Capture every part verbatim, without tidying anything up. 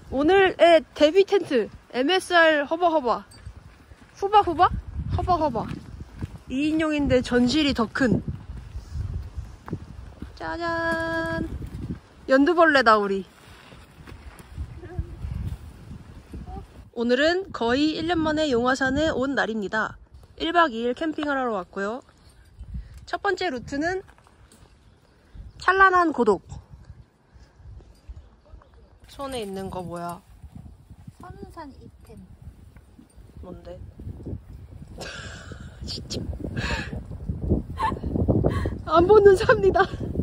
오늘의 데뷔 텐트 엠에스알 허버허버 후바후바? 허버허버 이 인용인데 전실이 더 큰 짜잔 연두벌레다 우리. 오늘은 거의 일 년 만에 용화산에 온 날입니다. 일 박 이 일 캠핑을 하러 왔고요. 첫 번째 루트는 찬란한 고독. 손에 있는 거 뭐야? 선운산 이템. 뭔데? 진짜 안 보는 삽니다.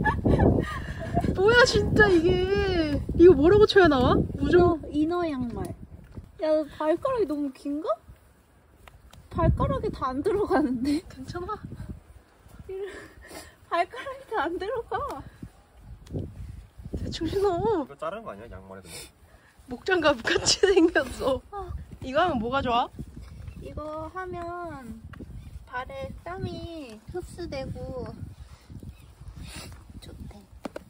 뭐야 진짜 이게. 이거 뭐라고 쳐야 나와? 무조 이너 양말. 야, 너 발가락이 너무 긴가? 발가락이 다 안 들어가는데? 괜찮아? 발가락이 다 안 들어가. 대충 신어. 이거 자른 거 아니야? 양말에 근데? 목장갑 같이 생겼어. 이거 하면 뭐가 좋아? 이거 하면 발에 땀이 흡수되고 좋대.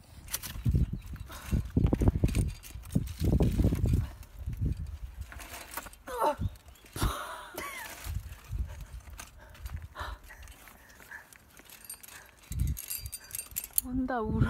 온다 울어.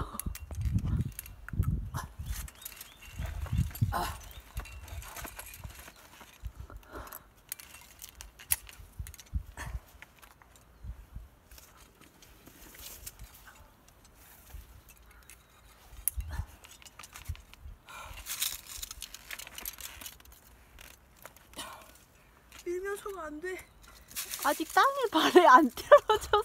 밀면서가 안 돼. 아직 땀이 발에 안 떨어졌어.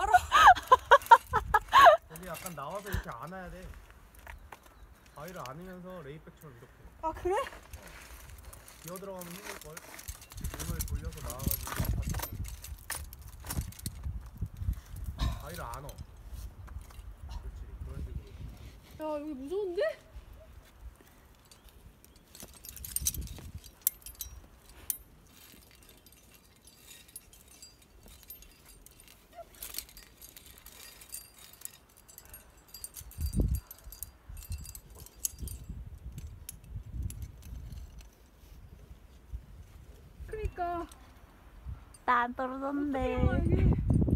여기 약간 나와서 이렇게 안아야 돼. 바위를 안으면서 레이백처럼 이렇게. 아, 그래? 기어 들어가면 힘들걸? 몸을 돌려서 나와가지고 바위를 안어. 그렇지, 그런 식으로. 야 여기 무서운데? 그러니까 나 안 떨어졌는데. 여기.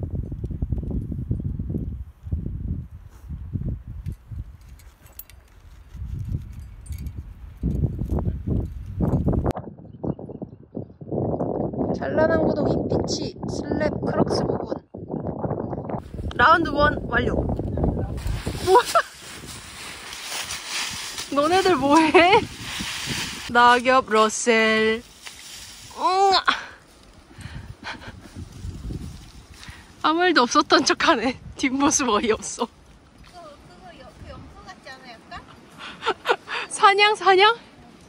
찬란한 고독 이피치 슬랩 크럭스 부분. 라운드 원 완료. 뭐야? 너네들 뭐해? 낙엽 러셀. 응. 아무 일도 없었던 척하네. 뒷모습 어이없어. 그거, 그거 여, 그 염소 같지 않아, 약간? 사냥 사냥?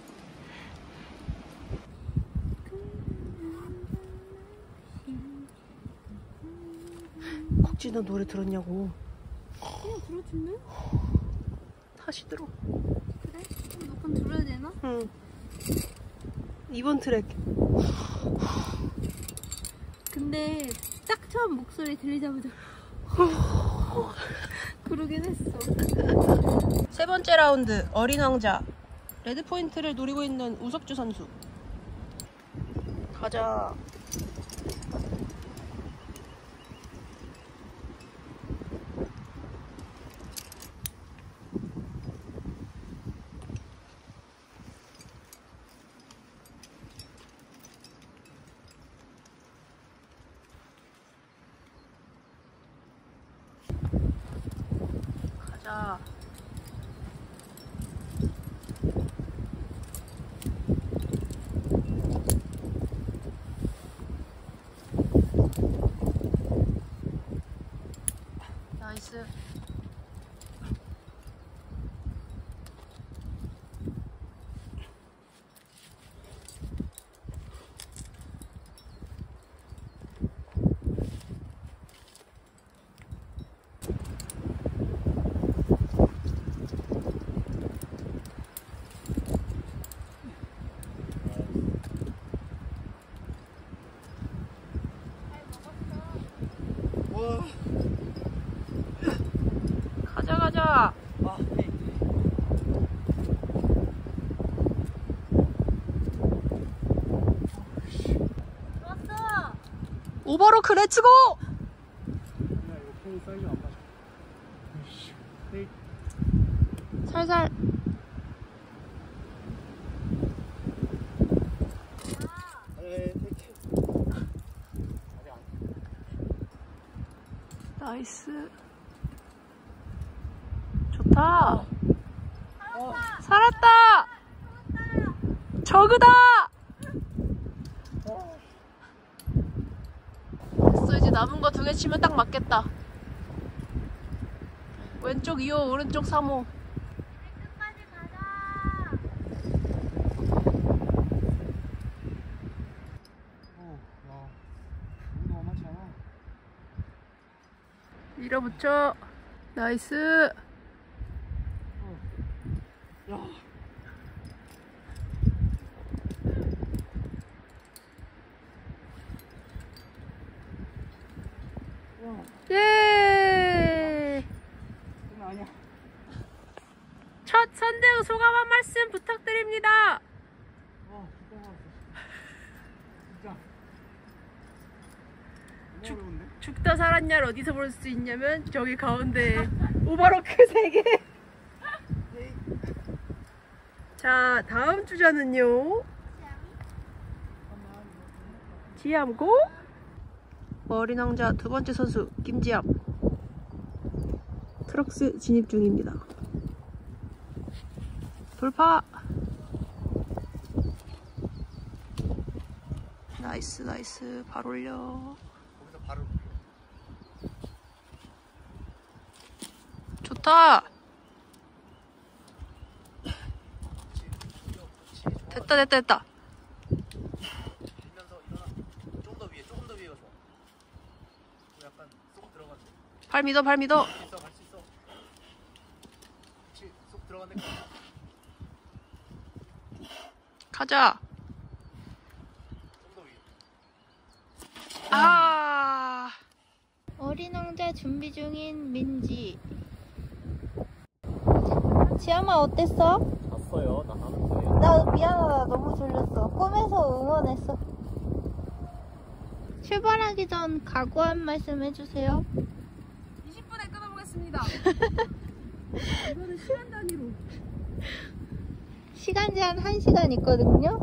국지 너 노래 들었냐고. 그냥 들어줄래? 다시 들어. 그래? 그럼 몇 번 들어야 되나? 응. 이번 트랙. 근데 딱 처음 목소리 들리자마자 그러긴 했어. 세 번째 라운드 어린 왕자. 레드 포인트를 노리고 있는 우석주 선수. 가자. 가자. 나이스. 오버로크 렛츠고! 야 이거 콩 사이즈 안 맞아. 이씨. 에이. 살살. 에이, 테이크. 아직 안. 나이스. 좋다. 어. 살았다. 저그다. 어. 됐어. 이제 남은 거 두 개 치면 딱 맞겠다. 왼쪽 이 호, 오른쪽 삼 호. 끝까지 가자. 어, 야. 우리 너무 많지 않아. 밀어붙여. 나이스. 어. 야. 와, 예. 장난 아니야. 첫 선대우 소감 한 말씀 부탁드립니다. 와, 진짜 맛있어. 진짜. 너무 어려운데? 죽다 살았냐를 어디서 볼 수 있냐면 저기 가운데 오버로크 세 개. 자, 다음 주자는요. 지암고 어린 왕자 두 번째 선수 김지암. 트럭스 진입 중입니다. 돌파. 나이스 나이스. 발 올려. 거기서 바로 좋다. 됐다 됐다 됐다. 밀면서 일어나. 조금 더 위에, 조금 더 위에 가서. 약간 쏙 들어갔네. 발 믿어 발 믿어. 갈 수 있어, 갈 수 있어. 그렇지, 쏙 들어갔네. 가자. 좀 더 위에. 아. 어린 왕자 준비 중인 민지. 지아마 어땠어? 봤어요. 나 하는 거예요. 나 미안하다. 너무 졸렸어. 꿈에서 응원했어. 출발하기 전 각오 한 말씀 해주세요. 이십 분에 끊어보겠습니다. 이거는 시간 단위로. 시간 제한 한 시간 있거든요.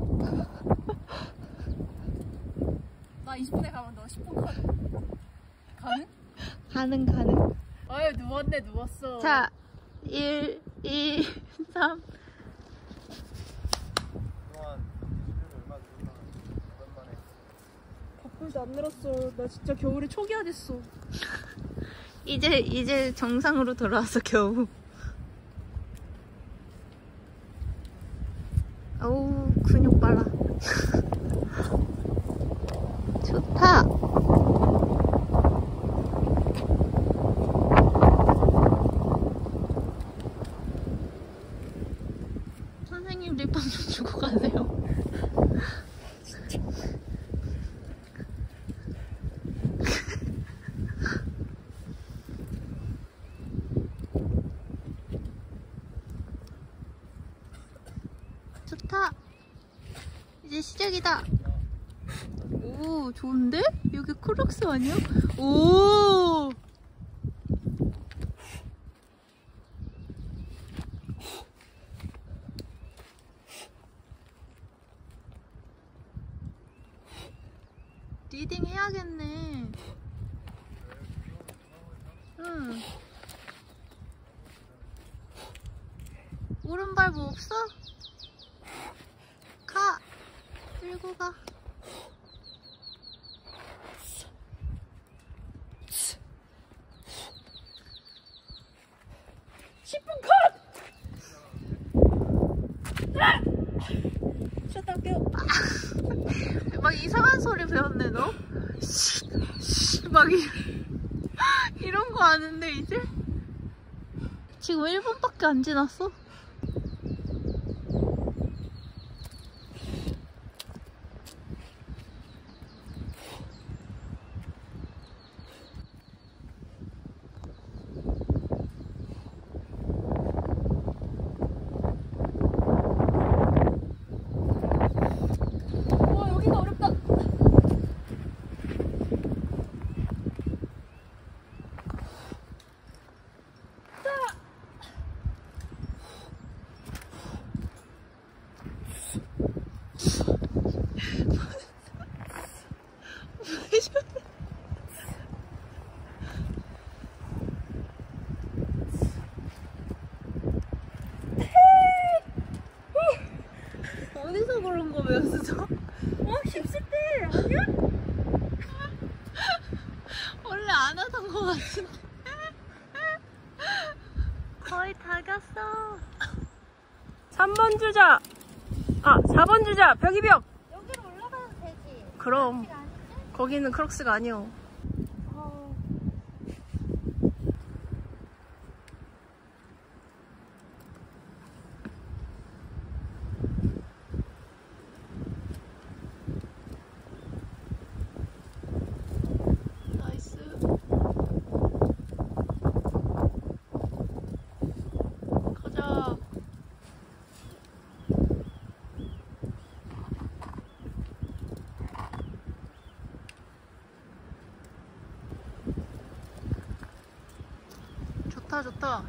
나 이십 분에 가면 너 십 분 컷. 가능? 가능 가능. 아유 누웠네 누웠어. 자, 일, 이, 삼. 그동안 스케줄이 얼마 늘었나. 오랜만에. 바쁘지 안 늘었어. 나 진짜 겨울에 초기화 됐어. 이제 이제 정상으로 돌아왔어 겨우. 어우 근육 빨라. 좋다. 선생님 립밤 좀 주고 가세요. 좋다. 이제 시작이다. 오, 좋은데? 여기 크록스 아니야? 오! 리딩 해야겠네. 응. 오른발 뭐 없어? 가! 끌고 가. 십 분 컷! 쉬었다 올게요. 막 이상한 소리 배웠네, 너? 막 이, 이런 거 아는데, 이제? 지금 일 분밖에 안 지났어? 와 여기가 어렵다. 어디서 그런 거 배웠어? 어? 십십 대 아니야? 원래 안 하던 거 같은데. 거의 다 갔어. 삼 번 주자. 아, 사 번 주자. 벽이벽. 여기로 올라가도 되지. 그럼. 아니지? 거기는 크록스가 아니오. 어. 나이스. 가자. 좋다, 좋다.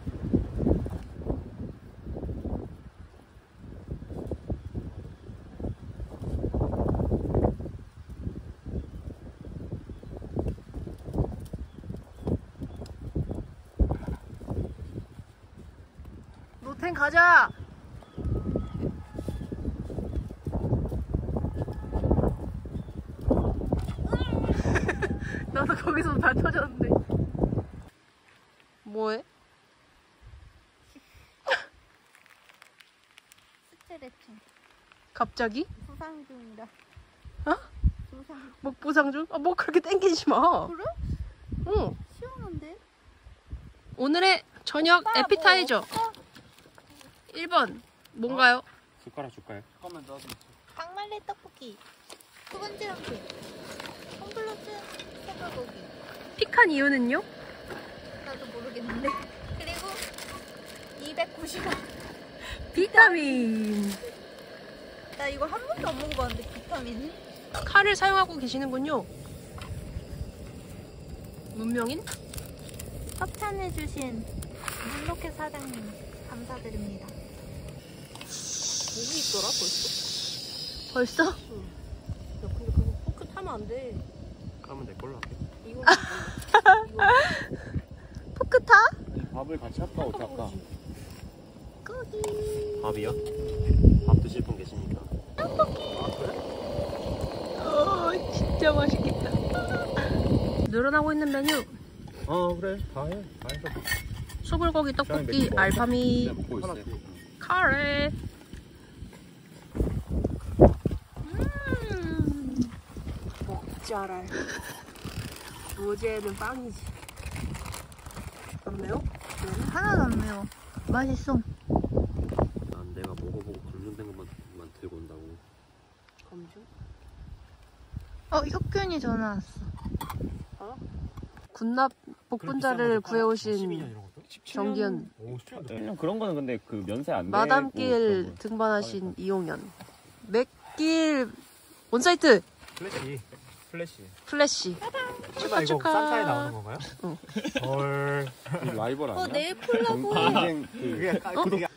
노텐 가자. 나도 거기서 발 터졌는데. 뭐해? 스트레칭. 갑자기? 부상 중이라. 어? 부상. 목 보상 중? 아, 목 그렇게 땡기지 마. 그래? 응. 시원한데? 오늘의 저녁 오빠, 에피타이저. 뭐 없어? 일 번 뭔가요? 숟가락 줄까요? 잠깐만 나도. 강말리 떡볶이. 두 번째 런치. 홈플러스 소불고기. 픽한 이유는요? 나도 모르겠는데. 그리고 이백구십 원. 비타민. 나 이거 한 번도 안 먹어봤는데 비타민이? 칼을 사용하고 계시는군요. 문명인? 협찬해주신 문로켓 사장님 감사드립니다. 목이 있더라 벌써? 벌써? 응. 야 근데 그거 포크 타면 안 돼. 까면 내 걸로 할게. 이거 이거 포크 타? 밥을 같이 할까 어떻게 할까? 고기. 밥이요? 밥 드실 분 계십니까? 어 진짜 맛있겠다. 늘어나고 있는 메뉴. 어 그래 다 해. 다 해서. 소불고기, 떡볶이, 알파미, 먹고 있어요. 카레. 음. 먹자랄. 로제는 빵이지. 안 매워? 하나도 안 매워. 맛있어. 난 내가 먹어보고 검증된 것만 만 들고 온다고. 검증? 어, 혁균이 전화 왔어. 어? 군납 복분자를 구해오신 정기현. 오, 십칠 년. 그냥 그런 거는 근데 그 면세 안 되고 마담길 등반하신 이용현. 맥길 온사이트 플래시. 플래시. 플래시. 설마 이거 축하. 산타에 나오는 건가요? 응. 헐. 그 라이벌 아니야? 어, 내일 풀라고. 경쟁 그 그게 까- 그게